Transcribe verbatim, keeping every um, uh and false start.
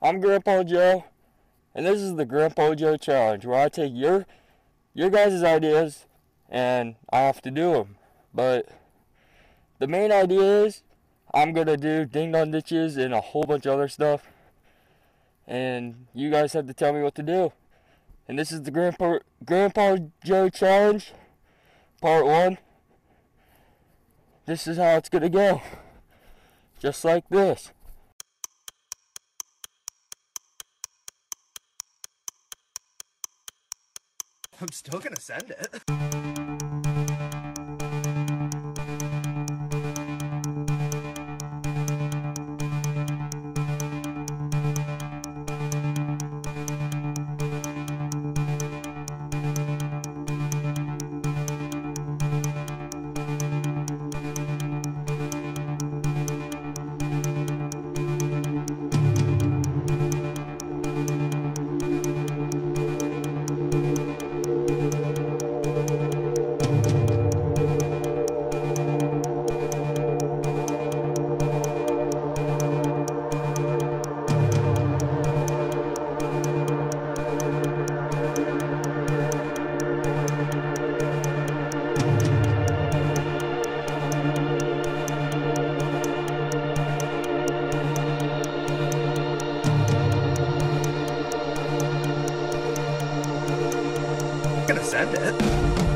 I'm Grandpa Joe, and this is the Grandpa Joe Challenge, where I take your your guys' ideas and I have to do them. But the main idea is I'm gonna do ding dong ditches and a whole bunch of other stuff, and you guys have to tell me what to do. And this is the Grandpa Grandpa Joe Challenge, part one. This is how it's gonna go, just like this. I'm still gonna send it. I'm gonna send it.